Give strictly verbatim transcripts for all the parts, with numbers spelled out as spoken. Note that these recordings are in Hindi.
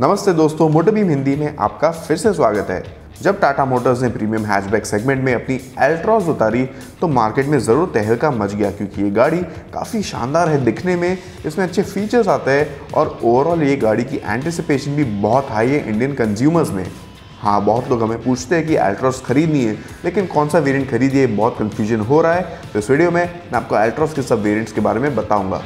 नमस्ते दोस्तों, मोटर बीम हिंदी में आपका फिर से स्वागत है। जब टाटा मोटर्स ने प्रीमियम हैचबैक सेगमेंट में अपनी एल्ट्रॉस उतारी तो मार्केट में ज़रूर तहलका मच गया, क्योंकि ये गाड़ी काफ़ी शानदार है दिखने में, इसमें अच्छे फीचर्स आते हैं और ओवरऑल ये गाड़ी की एंटिसिपेशन भी बहुत हाई है इंडियन कंज्यूमर्स में। हाँ, बहुत लोग हमें पूछते हैं कि एल्ट्रॉस खरीदनी है, लेकिन कौन सा वेरिएंट खरीदिए, बहुत कन्फ्यूजन हो रहा है। तो इस वीडियो में मैं आपको एल्ट्रॉस के सब वेरिएंट्स के बारे में बताऊँगा।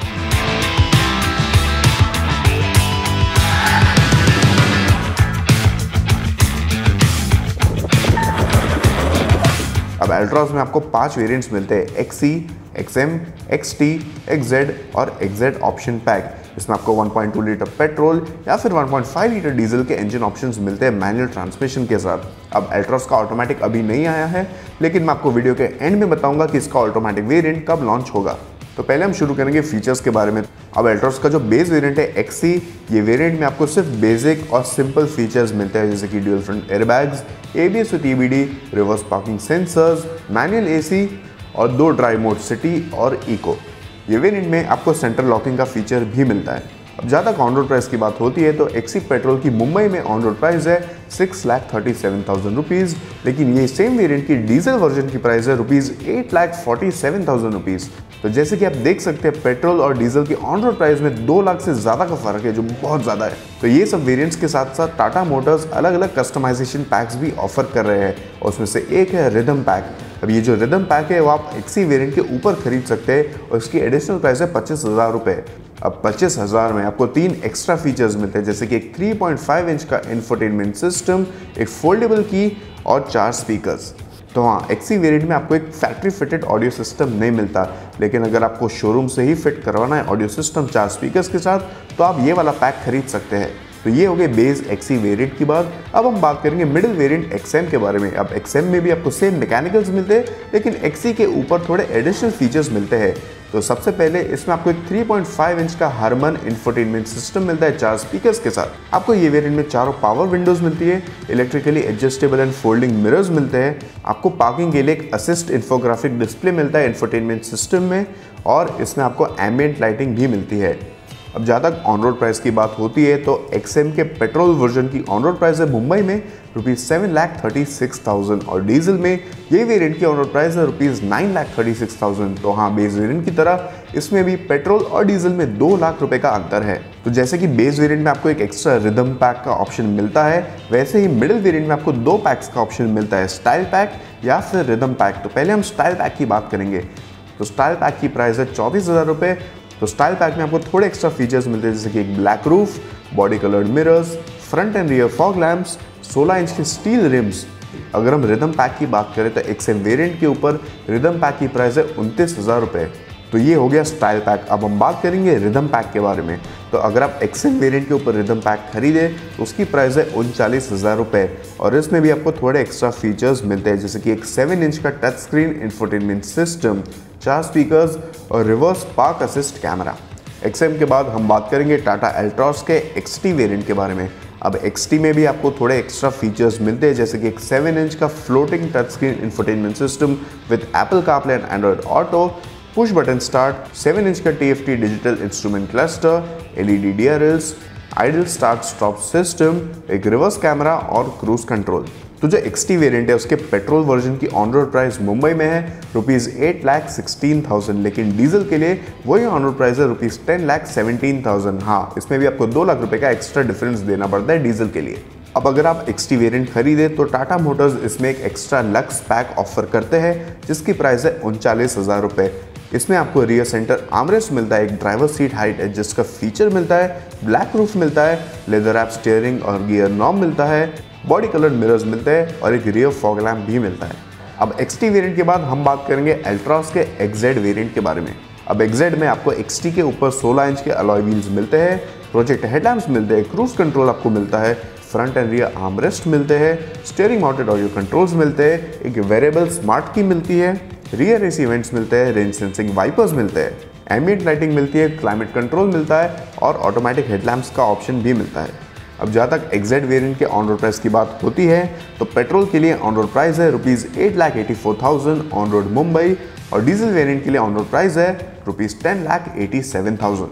अब एल्ट्रॉस में आपको पांच वेरिएंट्स मिलते हैं, एक्सी, एक्सएम, एक्सटी, एक्सजेड और एक्सजेड ऑप्शन पैक। इसमें आपको one point two litre petrol या फिर one point five litre diesel के इंजन ऑप्शंस मिलते हैं मैनुअल ट्रांसमिशन के साथ। अब एल्ट्रॉस का ऑटोमेटिक अभी नहीं आया है, लेकिन मैं आपको वीडियो के एंड में बताऊंगा कि इसका ऑटोमेटिक वेरिएंट कब लॉन्च होगा। तो पहले हम शुरू करेंगे फीचर्स के बारे में। अब एल्ट्रॉस का जो बेस वेरिएंट है एक्सी, ये वेरिएंट में आपको सिर्फ बेसिक और सिंपल फीचर्स मिलते हैं, जैसे कि dual front airbags, ABS with EBD, reverse parking sensors, manual AC और दो ड्राइव मोड सिटी और इको। ये वेरिएंट में आपको सेंटर लॉकिंग का फीचर भी मिलता है। अब ज़्यादा ऑन रोड प्राइस की बात होती है तो एक्सी पेट्रोल की मुंबई में ऑन रोड प्राइस है six lakh thirty seven thousand rupees, लेकिन ये सेम वेरिएंट की डीजल वर्जन की प्राइस है rupees eight lakh forty seven thousand rupees. तो जैसे कि आप देख सकते हैं, पेट्रोल और डीजल की ऑन रोड प्राइस में दो लाख से ज़्यादा का फर्क है, जो बहुत ज़्यादा है। तो ये सब वेरिएंट्स के साथ साथ टाटा मोटर्स अलग अलग कस्टमाइजेशन पैक्स भी ऑफर कर रहे हैं, और उसमें से एक है रिदम पैक। अब ये जो रिदम पैक है वो आप एक्सी वेरिएंट के ऊपर खरीद सकते हैं और इसकी एडिशनल प्राइस है पच्चीस हज़ार रुपये। अब पच्चीस हज़ार में आपको तीन एक्स्ट्रा फीचर्स मिलते हैं, जैसे कि एक थ्री पॉइंट फाइव इंच का इंफोटेनमेंट सिस्टम, एक फोल्डेबल की और चार स्पीकर्स। तो हाँ, एक्सी वेरिएंट में आपको एक फैक्ट्री फिटेड ऑडियो सिस्टम नहीं मिलता, लेकिन अगर आपको शोरूम से ही फिट करवाना है ऑडियो सिस्टम चार स्पीकर्स के साथ, तो आप ये वाला पैक खरीद सकते हैं। तो ये हो गए बेस एक्सी वेरिएंट की बात। अब हम बात करेंगे मिडिल वेरिएंट एक्सएम के बारे में। अब एक्सएम में भी आपको सेम मैकेनिकल्स मिलते हैं, लेकिन एक्सी के ऊपर थोड़े एडिशनल फीचर्स मिलते हैं। तो सबसे पहले इसमें आपको एक थ्री पॉइंट फाइव इंच का हरमन इंफोटेनमेंट सिस्टम मिलता है चार स्पीकर्स के साथ। आपको ये वेरिएंट में चारों पावर विंडोज मिलती है, electrically adjustable and folding mirrors मिलते हैं। आपको पार्किंग के लिए एक असिस्ट इंफोग्राफिक डिस्प्ले मिलता है इंफोटेनमेंट सिस्टम में, और इसमें आपको एम्बिएंट लाइटिंग भी मिलती है। अब ज़्यादा ऑन रोड प्राइस की बात होती है तो एक्सएम के पेट्रोल वर्जन की ऑन रोड प्राइस है मुंबई में rupees seven lakh thirty six thousand, और डीजल में ये वेरिएंट की ऑन रोड प्राइस है rupees nine lakh thirty six thousand. तो हाँ, बेस वेरिएंट की तरह इसमें भी पेट्रोल और डीजल में दो लाख रुपए का अंतर है। तो जैसे कि बेस वेरिएंट में आपको एक एक्स्ट्रा रिदम पैक का ऑप्शन मिलता है, वैसे ही मिडिल वेरिएंट में आपको दो पैक्स का ऑप्शन मिलता है, स्टाइल पैक या फिर रिदम पैक। तो पहले हम स्टाइल पैक की बात करेंगे। तो स्टाइल पैक की प्राइस है चौबीस हज़ार रुपये। तो स्टाइल पैक में आपको थोड़े एक्स्ट्रा फीचर्स मिलते हैं, जैसे कि एक black roof, body coloured mirrors, front and rear fog lamps, सोलह इंच के स्टील रिम्स। अगर हम रिदम पैक की बात करें तो एक्सएम वेरिएंट के ऊपर रिदम पैक की प्राइस है उनतीस हज़ार रुपये। तो ये हो गया स्टाइल पैक। अब हम बात करेंगे रिदम पैक के बारे में। तो अगर आप एक्सएम वेरिएंट के ऊपर रिदम पैक खरीदे तो उसकी प्राइस है उनचालीस हज़ार रुपये, और इसमें भी आपको थोड़े एक्स्ट्रा फीचर्स मिलते हैं, जैसे कि एक सेवन इंच का टच स्क्रीन इंफोटेनमेंट सिस्टम, चार स्पीकर्स और reverse park assist camera. XM के बाद हम बात करेंगे टाटा एल्ट्रॉस के एक्सटी वेरिएंट के बारे में। अब एक्सटी में भी आपको थोड़े एक्स्ट्रा फीचर्स मिलते हैं, जैसे कि एक सेवन इंच का floating touch screen infotainment system with Apple CarPlay and Android Auto, push button start, seven inch का TFT digital instrument cluster, LED DRLs, idle start stop system, एक रिवर्स कैमरा और क्रूज कंट्रोल। तो जो एक्सटी वेरिएंट है उसके पेट्रोल वर्जन की ऑन रोड प्राइस मुंबई में है rupees eight lakh sixteen thousand, लेकिन डीजल के लिए वही ऑन रोड प्राइस है rupees ten lakh seventeen thousand. हाँ, इसमें भी आपको दो लाख रुपए का एक्स्ट्रा डिफरेंस देना पड़ता है डीजल के लिए। अब अगर आप एक्सटी वेरिएंट खरीदे तो टाटा मोटर्स इसमें एक एक्स्ट्रा लक्स पैक ऑफर करते हैं, जिसकी प्राइस है उनचालीस हज़ार रुपये। इसमें आपको रियर सेंटर आर्मरेस्ट मिलता है, एक ड्राइवर सीट हाइट एडजस्ट का फीचर मिलता है, ब्लैक रूफ मिलता है, लेदर रैप स्टीयरिंग और गियर नॉब मिलता है, बॉडी कलर्ड मिरर्स मिलते हैं और एक रियर फॉग लैम्प भी मिलता है। अब एक्सटी वेरिएंट के बाद हम बात करेंगे एल्ट्रॉस के एक्सजेड वेरिएंट के बारे में। अब एक्सजेड में आपको एक्सटी के ऊपर सोलह इंच के अलॉय व्हील्स मिलते हैं, प्रोजेक्ट हेडलैम्प्स मिलते हैं, क्रूज कंट्रोल आपको मिलता है, फ्रंट एंड रियर आर्मरेस्ट मिलते हैं, स्टीयरिंग माउंटेड ऑडियो कंट्रोल्स मिलते हैं, एक वेरिएबल स्मार्ट की मिलती है, रियर एसी इवेंट्स मिलते हैं, रेंज सेंसिंग वाइपर्स मिलते हैं, एम्बिएंट लाइटिंग मिलती है, क्लाइमेट कंट्रोल मिलता है और ऑटोमेटिक हेडलैम्प्स का ऑप्शन भी मिलता है। अब जहाँ तक एक्सजेड वेरिएंट के ऑन रोड प्राइस की बात होती है तो पेट्रोल के लिए ऑन रोड प्राइस है rupees eight lakh eighty four thousand on road Mumbai, और डीजल वेरिएंट के लिए ऑन रोड प्राइस है rupees ten lakh eighty seven thousand.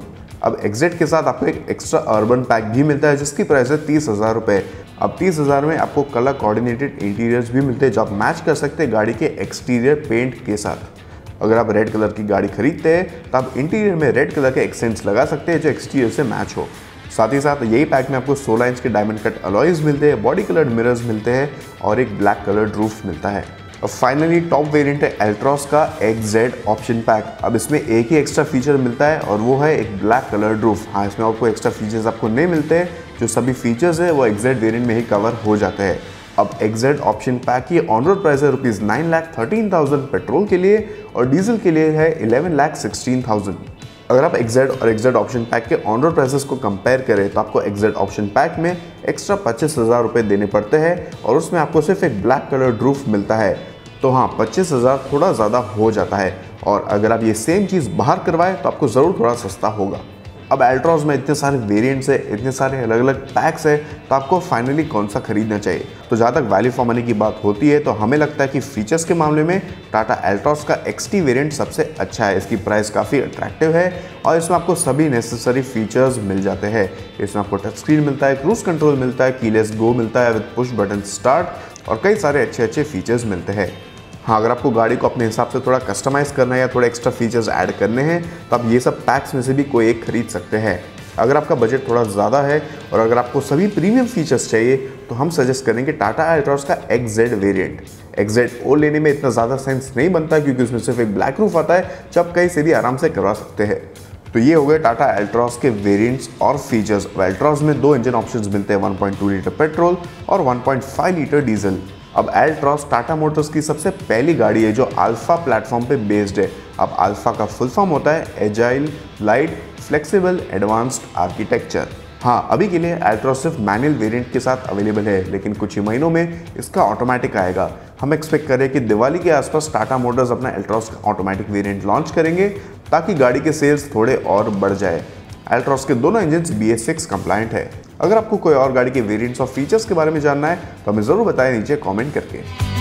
अब एग्जेड के साथ आपको एक एक्स्ट्रा अर्बन पैक भी मिलता है जिसकी प्राइस है तीस हज़ार रुपये। अब तीस हज़ार में आपको कलर कोऑर्डिनेटेड इंटीरियर्स भी मिलते हैं जो आप मैच कर सकते हैं गाड़ी के एक्सटीरियर पेंट के साथ। अगर आप रेड कलर की गाड़ी खरीदते हैं तो आप इंटीरियर में रेड कलर के एक्सेंट्स लगा सकते हैं जो एक्सटीरियर से मैच हो। साथ ही साथ यही पैक में आपको सोलह इंच के डायमंड कट अलॉयज मिलते हैं, बॉडी कलर्ड मिरर्स मिलते हैं और एक ब्लैक कलर्ड रूफ मिलता है। और फाइनली टॉप वेरिएंट है एल्ट्रॉस का एक्स जेड ऑप्शन पैक। अब इसमें एक ही एक्स्ट्रा फीचर मिलता है और वो है एक ब्लैक कलर्ड रूफ। हाँ, इसमें आपको एक्स्ट्रा फीचर्स आपको नहीं मिलते हैं, जो सभी फीचर्स है वो एक्स जेड वेरिएंट में ही कवर हो जाते हैं। अब एक्स जेड ऑप्शन पैक की ऑन रोड प्राइस है rupees nine lakh thirteen thousand petrol के लिए और डीजल के लिए है इलेवन लाख सिक्सटीन थाउजेंड। अगर आप एक्स जेड और एक्स जेड ऑप्शन पैक के ऑन रोड प्राइसेस को कंपेयर करें तो आपको एक्स जेड ऑप्शन पैक में एक्स्ट्रा पच्चीस हज़ार रुपये देने पड़ते हैं और उसमें आपको सिर्फ एक ब्लैक कलर रूफ मिलता है। तो हाँ, पच्चीस हज़ार थोड़ा ज़्यादा हो जाता है और अगर आप ये सेम चीज़ बाहर करवाएं तो आपको ज़रूर थोड़ा सस्ता होगा। अब एल्ट्रॉस में इतने सारे वेरिएंट्स है, इतने सारे अलग अलग पैक्स है, तो आपको फाइनली कौन सा खरीदना चाहिए। तो जहाँ तक वैल्यू फॉर मनी की बात होती है तो हमें लगता है कि फीचर्स के मामले में टाटा एल्ट्रॉस का एक्सटी वेरिएंट सबसे अच्छा है। इसकी प्राइस काफ़ी अट्रैक्टिव है और इसमें आपको सभी नेसेसरी फीचर्स मिल जाते हैं। इसमें आपको टच स्क्रीन मिलता है, क्रूज कंट्रोल मिलता है, कीलेस गो मिलता है विद पुश बटन स्टार्ट और कई सारे अच्छे अच्छे फीचर्स मिलते हैं। हाँ, अगर आपको गाड़ी को अपने हिसाब से थोड़ा कस्टमाइज़ करना है या थोड़ा एक्स्ट्रा फीचर्स ऐड करने हैं तो आप ये सब पैक्स में से भी कोई एक खरीद सकते हैं। अगर आपका बजट थोड़ा ज़्यादा है और अगर आपको सभी प्रीमियम फीचर्स चाहिए तो हम सजेस्ट करेंगे टाटा एल्ट्रॉस का X Z variant. X Z O लेने में इतना ज़्यादा सेंस नहीं बनता क्योंकि उसमें सिर्फ एक ब्लैक रूफ आता है जो आप कहीं से भी आराम से करवा सकते हैं। तो ये हो गए टाटा एल्ट्रॉस के वेरिएंट्स और फीचर्स। एल्ट्रॉस में दो इंजन ऑप्शंस मिलते हैं, one point two litre petrol और one point five litre diesel. अब एल्ट्रॉस टाटा मोटर्स की सबसे पहली गाड़ी है जो अल्फा प्लेटफॉर्म पे बेस्ड है। अब अल्फा का फुल फॉर्म होता है agile, light, flexible, advanced architecture. हाँ, अभी के लिए एल्ट्रॉस सिर्फ मैनुअल वेरिएंट के साथ अवेलेबल है लेकिन कुछ ही महीनों में इसका ऑटोमेटिक आएगा। हम एक्सपेक्ट करें कि दिवाली के आसपास टाटा मोटर्स अपना एल्ट्रॉस का ऑटोमेटिक वेरिएंट लॉन्च करेंगे ताकि गाड़ी के सेल्स थोड़े और बढ़ जाए। एल्ट्रॉस के दोनों engine B S six compliant है। अगर आपको कोई और गाड़ी के वेरिएंट्स और फीचर्स के बारे में जानना है तो हमें ज़रूर बताएं नीचे कमेंट करके।